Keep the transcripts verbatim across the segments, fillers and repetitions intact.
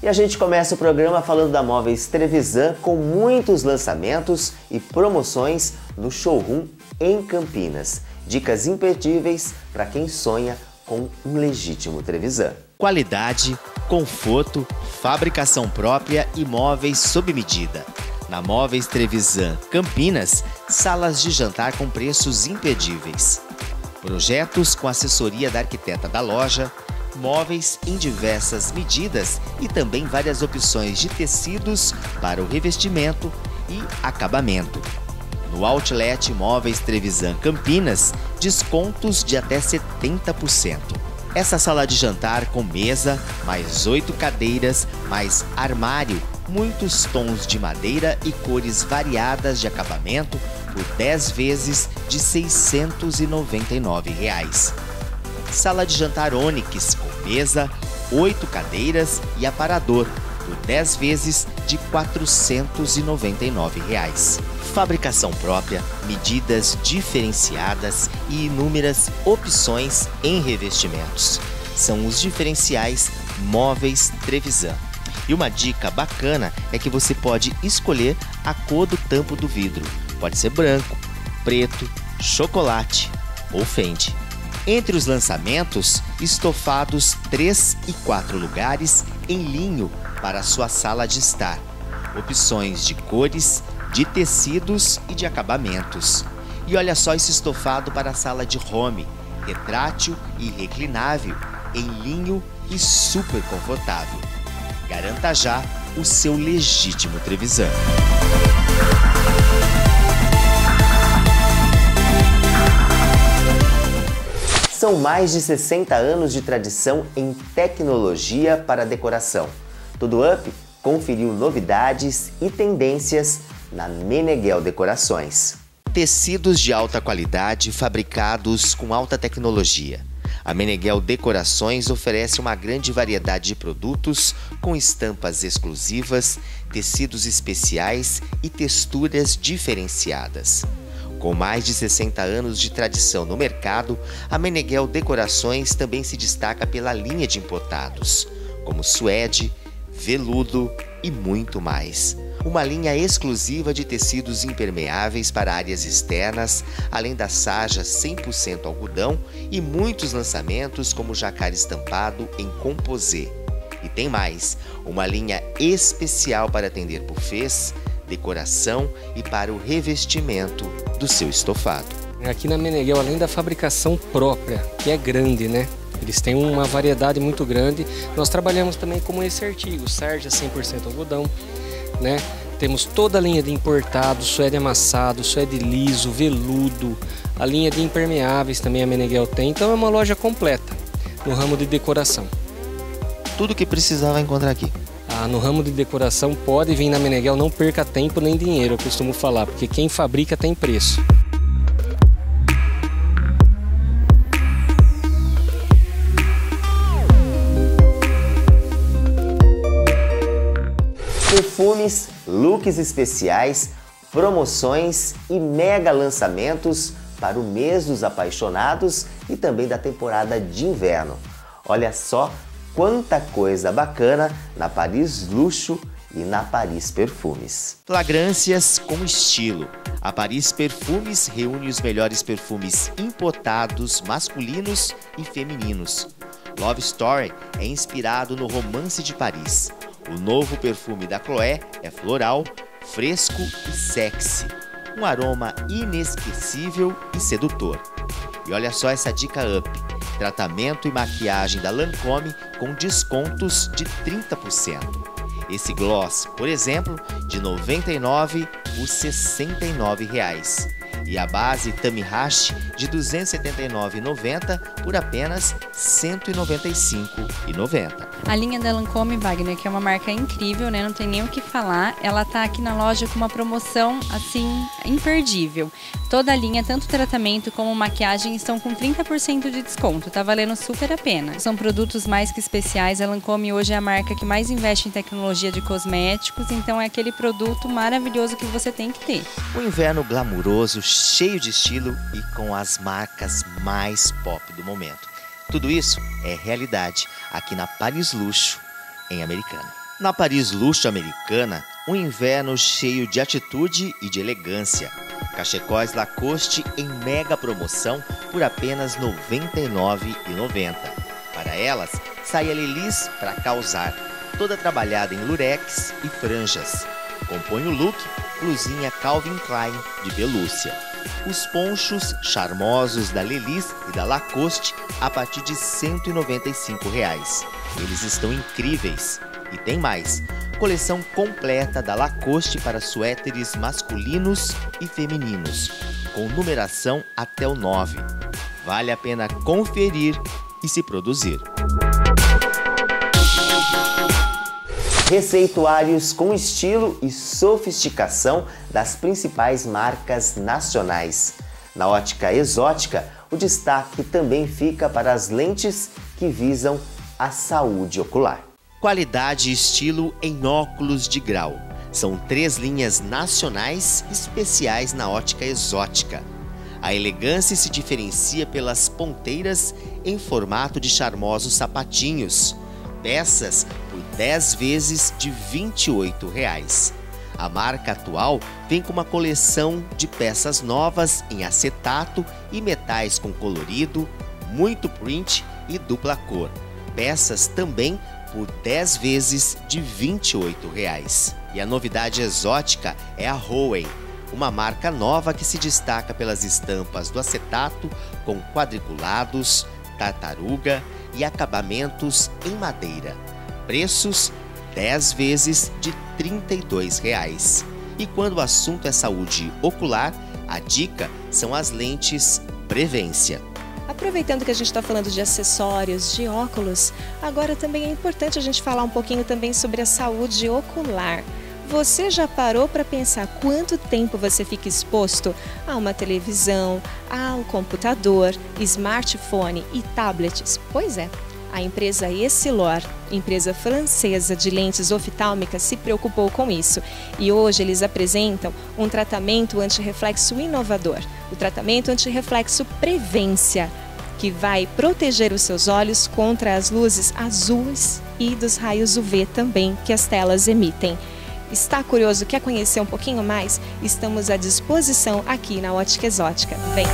E a gente começa o programa falando da Móveis Trevisan com muitos lançamentos e promoções no showroom em Campinas. Dicas imperdíveis para quem sonha com um legítimo Trevisan. Qualidade, conforto, fabricação própria e móveis sob medida. Na Móveis Trevisan Campinas, salas de jantar com preços imperdíveis. Projetos com assessoria da arquiteta da loja, móveis em diversas medidas e também várias opções de tecidos para o revestimento e acabamento. No Outlet Móveis Trevisan Campinas, descontos de até setenta por cento. Essa sala de jantar com mesa, mais oito cadeiras, mais armário, muitos tons de madeira e cores variadas de acabamento por dez vezes de seiscentos e noventa e nove reais. Sala de jantar Onyx com mesa, oito cadeiras e aparador por dez vezes de quatrocentos e noventa e nove reais. Fabricação própria, medidas diferenciadas e inúmeras opções em revestimentos. São os diferenciais Móveis Trevisan. E uma dica bacana é que você pode escolher a cor do tampo do vidro. Pode ser branco, preto, chocolate ou fende. Entre os lançamentos, estofados três e quatro lugares em linho para a sua sala de estar. Opções de cores, de tecidos e de acabamentos. E olha só esse estofado para a sala de home, retrátil e reclinável, em linho e super confortável. Garanta já o seu legítimo Trevisan. São mais de sessenta anos de tradição em tecnologia para decoração. Tudo Up conferiu novidades e tendências na Meneghel Decorações. Tecidos de alta qualidade fabricados com alta tecnologia. A Meneghel Decorações oferece uma grande variedade de produtos com estampas exclusivas, tecidos especiais e texturas diferenciadas. Com mais de sessenta anos de tradição no mercado, a Meneghel Decorações também se destaca pela linha de importados, como suede, veludo e muito mais. Uma linha exclusiva de tecidos impermeáveis para áreas externas, além da sarja cem por cento algodão e muitos lançamentos como jacquard estampado em composê. E tem mais, uma linha especial para atender buffets, decoração e para o revestimento do seu estofado. Aqui na Meneghel, além da fabricação própria, que é grande, né? Eles têm uma variedade muito grande. Nós trabalhamos também com esse artigo, sarja cem por cento algodão, né? Temos toda a linha de importado, suede amassado, suede liso, veludo, a linha de impermeáveis também a Meneghel tem. Então é uma loja completa no ramo de decoração. Tudo que precisava encontrar aqui. Ah, no ramo de decoração pode vir na Meneghel, não perca tempo nem dinheiro, eu costumo falar, porque quem fabrica tem preço. Perfumes, looks especiais, promoções e mega lançamentos para o mês dos apaixonados e também da temporada de inverno. Olha só quanta coisa bacana na Paris Luxo e na Paris Perfumes. Fragrâncias com estilo. A Paris Perfumes reúne os melhores perfumes importados, masculinos e femininos. Love Story é inspirado no Romance de Paris. O novo perfume da Chloé é floral, fresco e sexy. Um aroma inesquecível e sedutor. E olha só essa dica up. Tratamento e maquiagem da Lancôme com descontos de trinta por cento. Esse gloss, por exemplo, de noventa e nove reais por sessenta e nove reais. E a base Tamihashi de duzentos e setenta e nove reais e noventa centavos por apenas cento e noventa e cinco reais e noventa centavos. A linha da Lancôme, Wagner, que é uma marca incrível, né? Não tem nem o que falar. Ela tá aqui na loja com uma promoção, assim, imperdível. Toda a linha, tanto tratamento como maquiagem, estão com trinta por cento de desconto. Tá valendo super a pena. São produtos mais que especiais. A Lancôme hoje é a marca que mais investe em tecnologia de cosméticos, então é aquele produto maravilhoso que você tem que ter. Um inverno glamuroso, cheio de estilo e com as marcas mais pop do momento. Tudo isso é realidade aqui na Paris Luxo, em Americana. Na Paris Luxo Americana, um inverno cheio de atitude e de elegância. Cachecóis Lacoste em mega promoção por apenas noventa e nove reais e noventa centavos. Para elas, saia Lelis para causar, toda trabalhada em lurex e franjas. Compõe o look blusinha Calvin Klein de pelúcia. Os ponchos charmosos da Lelis e da Lacoste a partir de cento e noventa e cinco reais. Eles estão incríveis. E tem mais, coleção completa da Lacoste para suéteres masculinos e femininos, com numeração até o nove. Vale a pena conferir e se produzir. Receituários com estilo e sofisticação das principais marcas nacionais. Na ótica exótica, o destaque também fica para as lentes que visam a saúde ocular. Qualidade e estilo em óculos de grau. São três linhas nacionais especiais na ótica exótica. A elegância se diferencia pelas ponteiras em formato de charmosos sapatinhos. Peças por dez vezes de vinte e oito reais. A marca atual vem com uma coleção de peças novas em acetato e metais com colorido, muito print e dupla cor. Peças também por dez vezes de vinte e oito reais. E a novidade exótica é a Hoey, uma marca nova que se destaca pelas estampas do acetato com quadriculados, tartaruga e acabamentos em madeira. Preços dez vezes de trinta e dois reais. E quando o assunto é saúde ocular, a dica são as lentes Prevência. Aproveitando que a gente está falando de acessórios, de óculos, agora também é importante a gente falar um pouquinho também sobre a saúde ocular. Você já parou para pensar quanto tempo você fica exposto a uma televisão, ao computador, smartphone e tablets? Pois é, a empresa Essilor, empresa francesa de lentes oftálmicas, se preocupou com isso. E hoje eles apresentam um tratamento antirreflexo inovador, o tratamento antirreflexo Prevência, que vai proteger os seus olhos contra as luzes azuis e dos raios U V também que as telas emitem. Está curioso, quer conhecer um pouquinho mais? Estamos à disposição aqui na Ótica Exótica. Vem!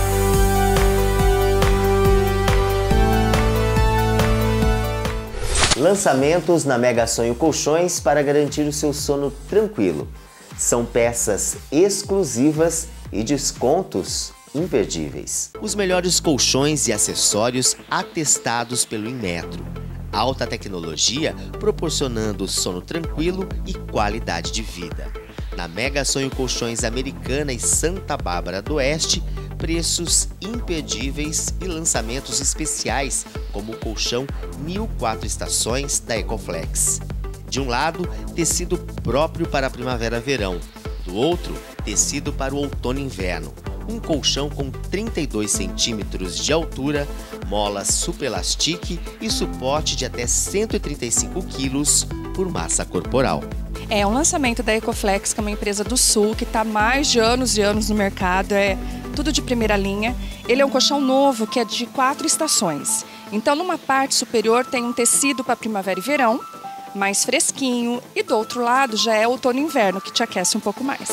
Lançamentos na Mega Sonho Colchões para garantir o seu sono tranquilo. São peças exclusivas e descontos imperdíveis. Os melhores colchões e acessórios atestados pelo Inmetro. Alta tecnologia proporcionando sono tranquilo e qualidade de vida. Na Mega Sonho Colchões Americana e Santa Bárbara do Oeste, preços imperdíveis e lançamentos especiais, como o colchão Mil Quatro Estações da Ecoflex. De um lado, tecido próprio para a primavera-verão. Do outro, tecido para o outono-inverno. Um colchão com trinta e dois centímetros de altura, mola Superlastic e suporte de até cento e trinta e cinco quilos por massa corporal. É um lançamento da Ecoflex, que é uma empresa do Sul, que está há mais de anos e anos no mercado, é tudo de primeira linha. Ele é um colchão novo, que é de quatro estações. Então, numa parte superior tem um tecido para primavera e verão, mais fresquinho, e do outro lado já é outono e inverno, que te aquece um pouco mais.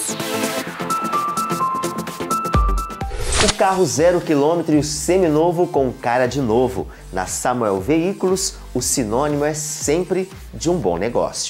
O carro zero quilômetro e o seminovo com cara de novo. Na Samuel Veículos, o sinônimo é sempre de um bom negócio.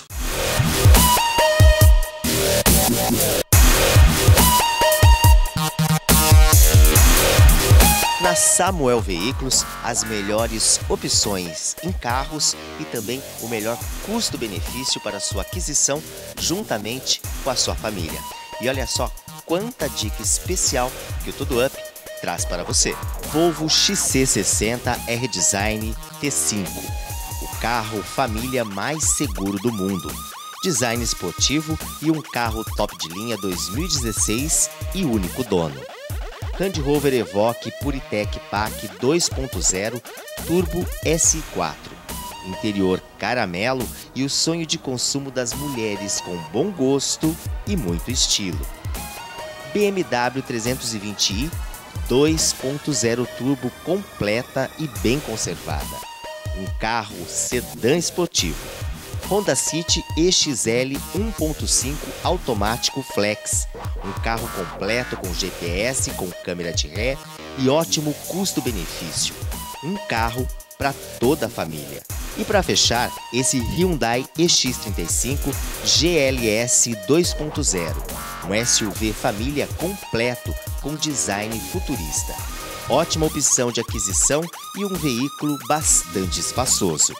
Na Samuel Veículos, as melhores opções em carros e também o melhor custo-benefício para sua aquisição juntamente com a sua família. E olha só quanta dica especial que o Tudo Up traz para você. Volvo X C sessenta R Design T cinco, o carro família mais seguro do mundo. Design esportivo e um carro top de linha dois mil e dezesseis e único dono. Land Rover Evoque Puritec Pack dois ponto zero Turbo S I quatro. Interior caramelo e o sonho de consumo das mulheres com bom gosto e muito estilo. B M W trezentos e vinte i dois ponto zero Turbo completa e bem conservada. Um carro sedã esportivo. Honda City E X L um ponto cinco automático flex, um carro completo com G P S, com câmera de ré e ótimo custo-benefício. Um carro para toda a família. E para fechar, esse Hyundai E X trinta e cinco G L S dois ponto zero, um S U V família completo com design futurista. Ótima opção de aquisição e um veículo bastante espaçoso.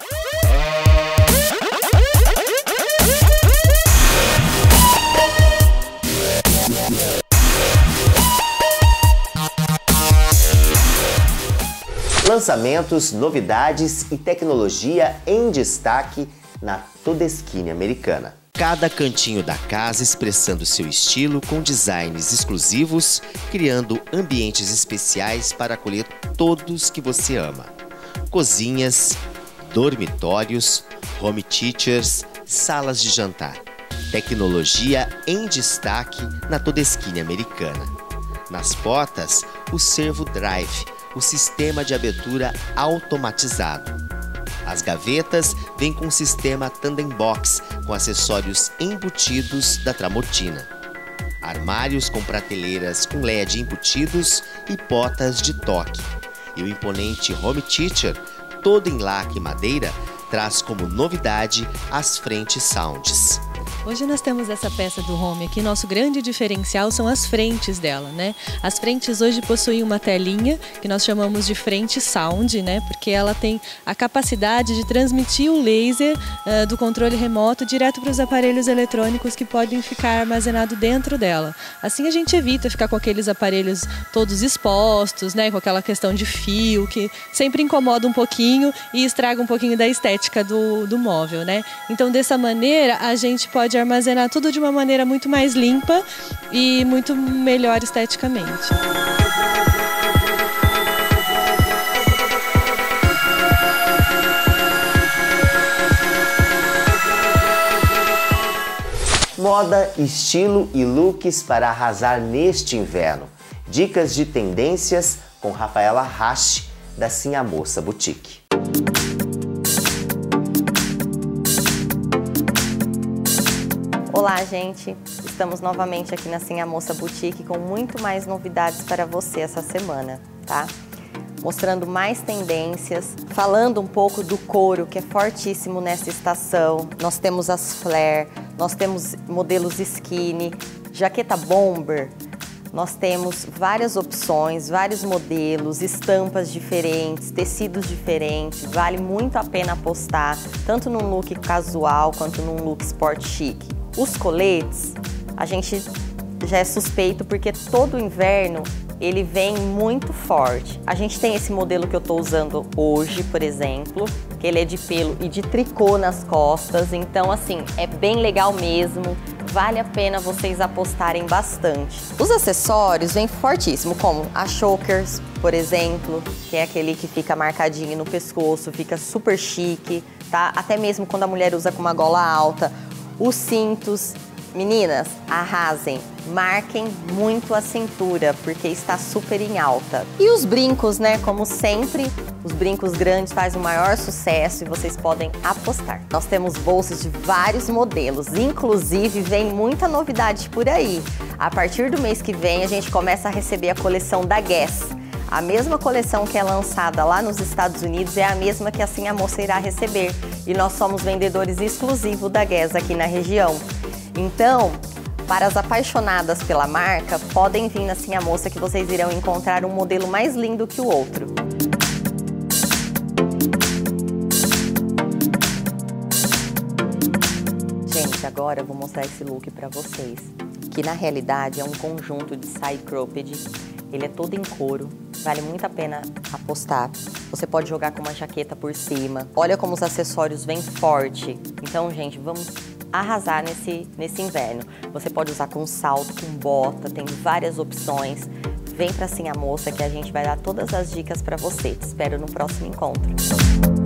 Lançamentos, novidades e tecnologia em destaque na Todeschini Americana. Cada cantinho da casa expressando seu estilo com designs exclusivos, criando ambientes especiais para acolher todos que você ama. Cozinhas, dormitórios, home theaters, salas de jantar. Tecnologia em destaque na Todeschini Americana. Nas portas, o Servo Drive, o sistema de abertura automatizado. As gavetas vêm com o sistema Tandem Box, com acessórios embutidos da Tramontina. Armários com prateleiras com L E D embutidos e portas de toque. E o imponente Home Theater, todo em lacre e madeira, traz como novidade as frentes sounds. Hoje nós temos essa peça do home aqui, nosso grande diferencial são as frentes dela, né? As frentes hoje possuem uma telinha que nós chamamos de frente sound, né? Porque ela tem a capacidade de transmitir o laser uh, do controle remoto direto para os aparelhos eletrônicos que podem ficar armazenados dentro dela. Assim a gente evita ficar com aqueles aparelhos todos expostos, né? Com aquela questão de fio que sempre incomoda um pouquinho e estraga um pouquinho da estética do, do móvel, né? Então dessa maneira a gente pode armazenar tudo de uma maneira muito mais limpa e muito melhor esteticamente. Moda, estilo e looks para arrasar neste inverno. Dicas de tendências com Rafaela Hashi, da Sim a Moça Boutique. Olá, gente! Estamos novamente aqui na Sim a Moça Boutique com muito mais novidades para você essa semana, tá? Mostrando mais tendências, falando um pouco do couro, que é fortíssimo nessa estação. Nós temos as flare, nós temos modelos skinny, jaqueta bomber. Nós temos várias opções, vários modelos, estampas diferentes, tecidos diferentes. Vale muito a pena apostar, tanto num look casual quanto num look sport chic. Os coletes, a gente já é suspeito porque todo inverno ele vem muito forte. A gente tem esse modelo que eu estou usando hoje, por exemplo, que ele é de pelo e de tricô nas costas. Então, assim, é bem legal mesmo. Vale a pena vocês apostarem bastante. Os acessórios vêm fortíssimo, como a chokers, por exemplo, que é aquele que fica marcadinho no pescoço, fica super chique, tá? Até mesmo quando a mulher usa com uma gola alta. Os cintos, meninas, arrasem, marquem muito a cintura, porque está super em alta. E os brincos, né, como sempre, os brincos grandes fazem o maior sucesso e vocês podem apostar. Nós temos bolsas de vários modelos, inclusive vem muita novidade por aí. A partir do mês que vem a gente começa a receber a coleção da Guess. A mesma coleção que é lançada lá nos Estados Unidos é a mesma que a Sim a Moça irá receber. E nós somos vendedores exclusivos da Guess aqui na região. Então, para as apaixonadas pela marca, podem vir na Sim a Moça que vocês irão encontrar um modelo mais lindo que o outro. Gente, agora eu vou mostrar esse look para vocês, que na realidade é um conjunto de side cropped. Ele é todo em couro, vale muito a pena apostar. Você pode jogar com uma jaqueta por cima. Olha como os acessórios vêm forte. Então, gente, vamos arrasar nesse, nesse inverno. Você pode usar com salto, com bota, tem várias opções. Vem pra Sim a Moça que a gente vai dar todas as dicas pra você. Te espero no próximo encontro.